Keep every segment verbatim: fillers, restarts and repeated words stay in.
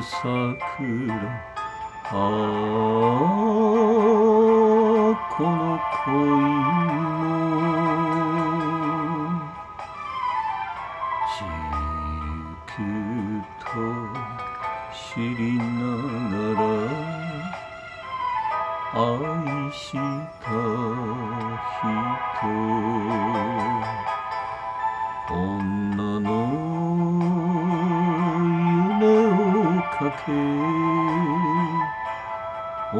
桜ああこの恋もじっと知りながら愛した人女の夢をかけ女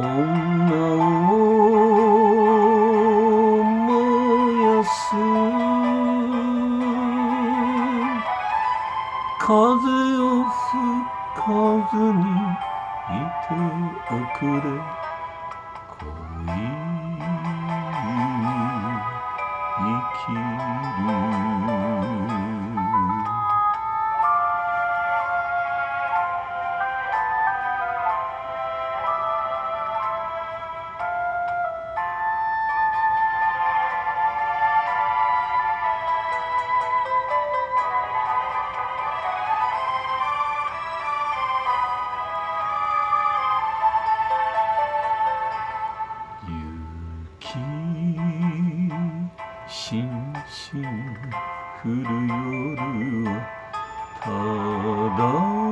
を燃やす風を吹かずにいておくれ恋に生きるしんしん降る夜はただ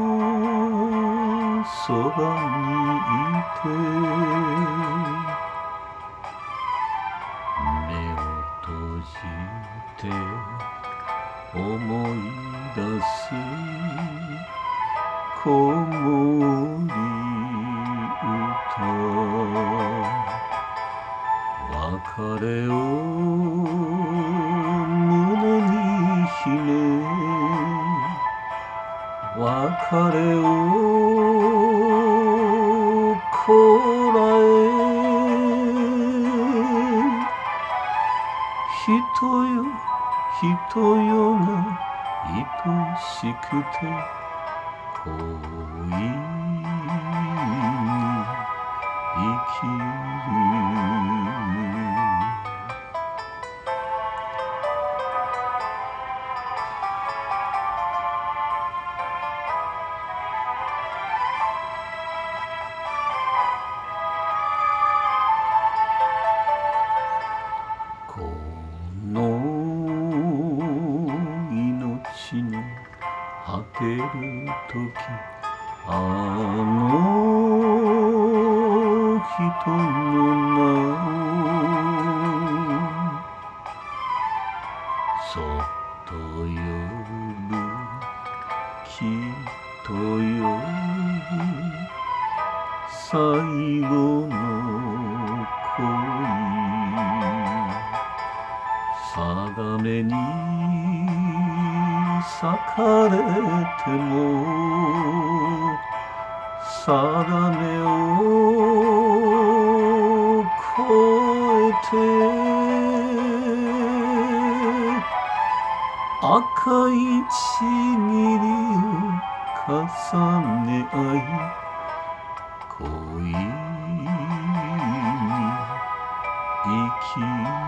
そばにいて目を閉じて思い出す子守歌別れを胸に秘め別れをこらえ人よ人よが愛しくて恋に生きるこの命の果てる時あの人の名をそっと呼ぶきっと呼ぶ最後の恋定めに裂かれても定めを越えて赤いちぎりを重ね合い恋に生きる